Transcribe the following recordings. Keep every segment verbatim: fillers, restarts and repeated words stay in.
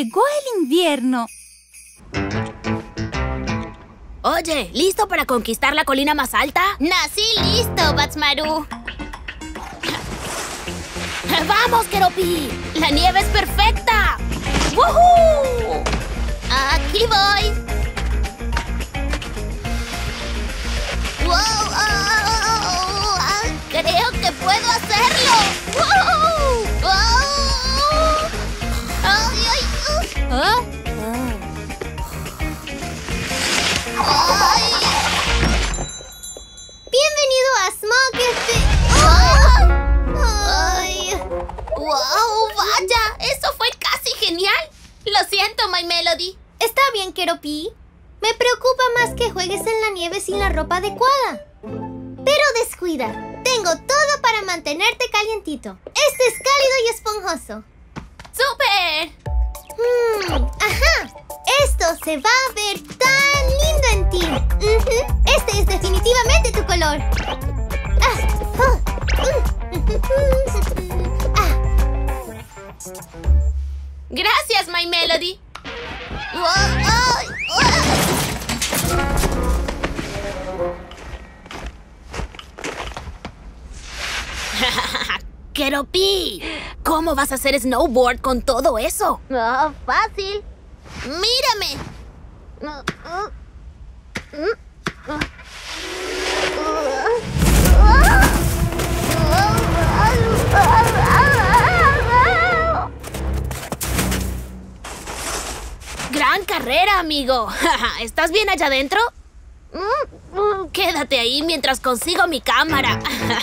llegó el invierno. Oye, ¿listo para conquistar la colina más alta? Nací listo, Badtz-Maru. ¡Vamos, Keroppi! ¡La nieve es perfecta! ¡Woohoo! Aquí voy. ¡Wow! Oh, oh, creo que puedo hacerlo. ¡Wow! ¡Oh! ¡Ay, ay! ¿Ah? ¡Ay! Bienvenido a Smog Este. ¡Ay! ¡Wow! ¡Vaya! ¡Eso fue casi genial! Lo siento, My Melody. Está bien, Keroppi. Me preocupa más que juegues en la nieve sin la ropa adecuada. Pero descuida. Tengo todo para mantenerte calientito. Este es cálido y esponjoso. ¡Súper! Hmm, ajá. Esto se va a ver tan lindo en ti. Ujú. Este es definitivamente tu color. Ah, oh, mm. ah. Gracias, My Melody. ¡Oh, oh, oh! ¡Keroppi! ¿Cómo vas a hacer snowboard con todo eso? Oh, fácil. Mírame. ¡Gran carrera, amigo! ¿Estás bien allá adentro? Quédate ahí mientras consigo mi cámara.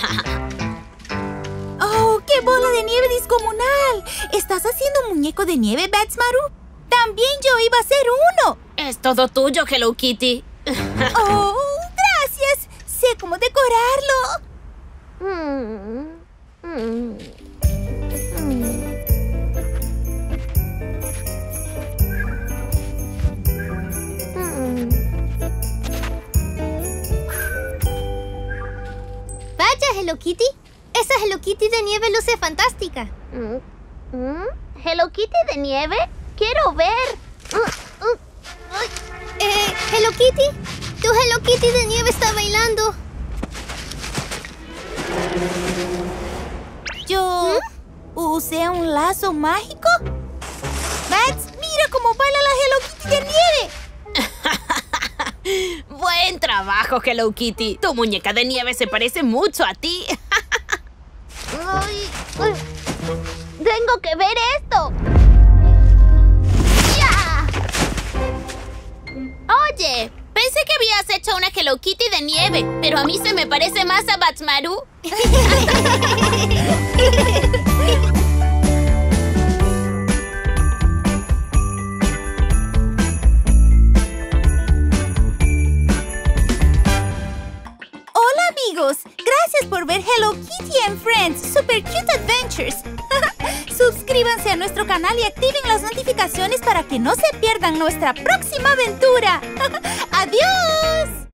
¡Oh, qué bola de nieve descomunal! ¿Estás haciendo un muñeco de nieve, Badtz-Maru? También yo iba a hacer uno. Es todo tuyo, Hello Kitty. ¡Oh, gracias! Sé cómo decorarlo. Vaya, Hello Kitty. Esa Hello Kitty de nieve luce fantástica. ¿Hello Kitty de nieve? ¡Quiero ver! Eh, Hello Kitty. Tu Hello Kitty de nieve está bailando. ¿Yo usé un lazo mágico? Badtz, mira cómo baila la Hello Kitty de nieve. Buen trabajo, Hello Kitty. Tu muñeca de nieve se parece mucho a ti. Ay, ay. ¡Tengo que ver esto! ¡Ya! Oye, pensé que habías hecho una Hello Kitty de nieve, pero a mí se me parece más a Badtz-Maru. Hola, amigos. Gracias por ver Hello Kitty and Friends Super Cute Adventures. Suscríbanse a nuestro canal y activen las notificaciones para que no se pierdan nuestra próxima aventura. ¡Adiós!